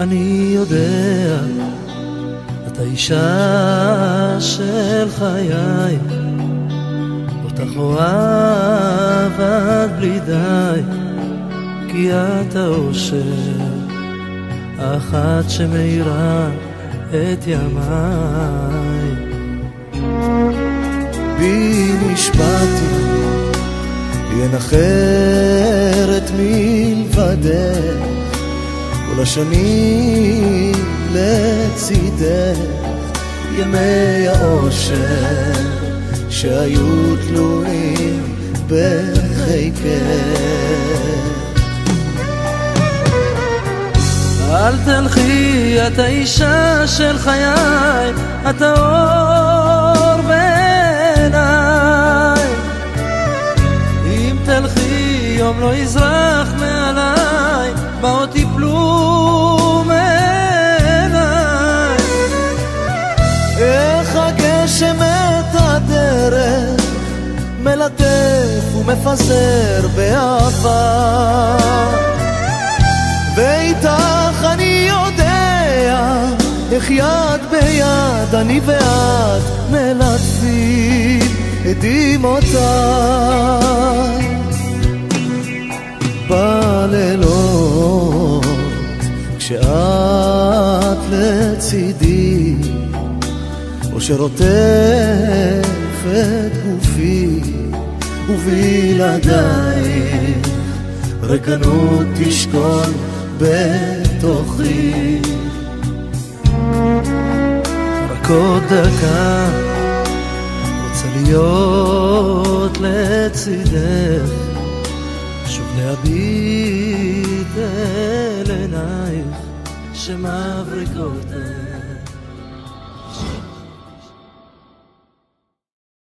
אני יודע, את האישה של חיי, אותך אוהב עד בלי די, כי את האושר, אחת שמאירה את ימיי. בי נשבעתי, אין אחרת מלבדך, כל השנים לצידך, ימי האושר שהיו תלויים בחיקך. אל תלכי, את האישה של חיי, את האור בעיניי. אם תלכי יום לא יזרח מעליי, באות יפלו מעיניי. איך הגשם את הדרך מלטף ומפזר באהבה, ואיתך אני יודע איך יד ביד אני ואת מלטפים את דמעותיי. בלילות כשאת לצידי, אושר עוטף את גופי, ובלעדייך ריקנות תשכון בתוכי. רק עוד דקה רוצה להיות לצידך, שוב להביט אל עינייך שמבריקות